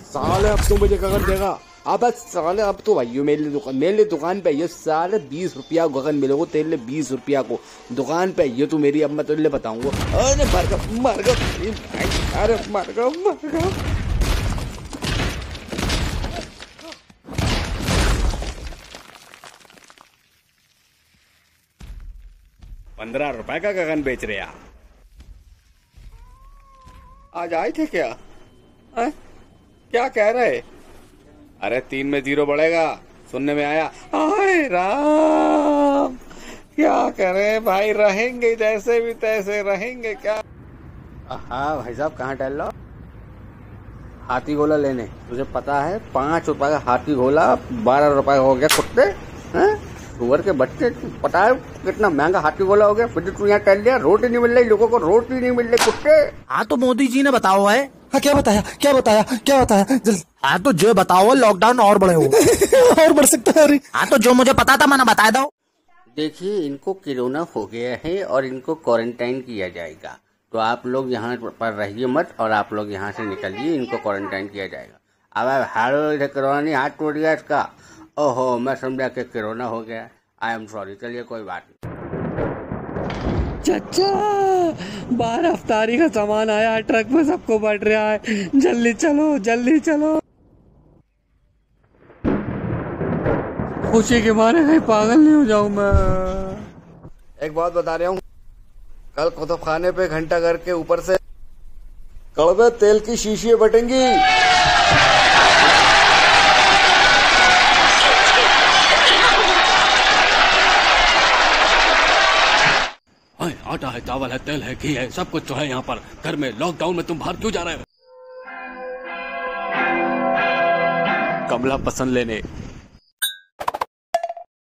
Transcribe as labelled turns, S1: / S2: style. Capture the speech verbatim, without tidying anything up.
S1: साले अब तू मुझे गगन देगा। अब साले अब तो भाइयों मेरे दुकान मेरे दुकान पे ये साले बीस रुपया गगन मिलेगा तेरे लिए, बीस रुपया को दुकान पे ये तू मेरी। अब मैं तुझे बताऊंगा। अरे मर गया मर गया अरे मर गया मर गया। पंद्रह रुपए का गगन बेच रहे आप। आज आए थे क्या? है? क्या कह रहे? अरे तीन में जीरो बढ़ेगा सुनने में आया। हाय राम, क्या करें भाई, रहेंगे जैसे भी तैसे रहेंगे क्या। हाँ भाई साहब कहाँ टहल लो? हाथी गोला लेने। तुझे पता है पांच रुपए का हाथी गोला बारह रुपए हो गया कुत्ते। हैं सुअर के बच्चे, पता है कितना महंगा हाथी गोला हो गया। फिर तू यहाँ टहल लिया, रोटी नहीं मिल रही लोगों को, रोटी नहीं मिल रही कुत्ते।
S2: हाँ तो मोदी जी ने बताओ है।
S3: हाँ क्या बताया क्या बताया क्या बताया जल्दी।
S2: हाँ तो जो बताओ लॉकडाउन और बढ़े हो
S3: और बढ़ सकता है। अरे
S2: हाँ तो जो मुझे पता था मैंने बता दो।
S1: देखिए इनको कोरोना हो गया है और इनको क्वारंटाइन किया जाएगा, तो आप लोग यहाँ पर रहिए मत और आप लोग यहाँ से निकलिए, इनको क्वारंटाइन किया जाएगा। अब हारो इधर कोरोना नहीं, हाथ टूट गया इसका। ओहो मैं समझा कि कोरोना हो गया। आई एम सॉरी, चलिए कोई बात नहीं।
S4: चाचा बारह अफ्तारी का सामान आया है, ट्रक में सबको बढ़ रहा है, जल्दी चलो जल्दी चलो। खुशी के मारे कहीं पागल नहीं हो जाऊं मैं।
S1: एक बात बता रहा हूँ, कल कुतुब खाने पे घंटा घर के ऊपर से कड़वे तेल की शीशी बटेंगी।
S5: आटा है, चावल है, तेल है, घी है, सब कुछ तो है यहाँ पर। घर में लॉकडाउन में तुम बाहर क्यों जा रहे हो?
S1: कमला पसंद लेने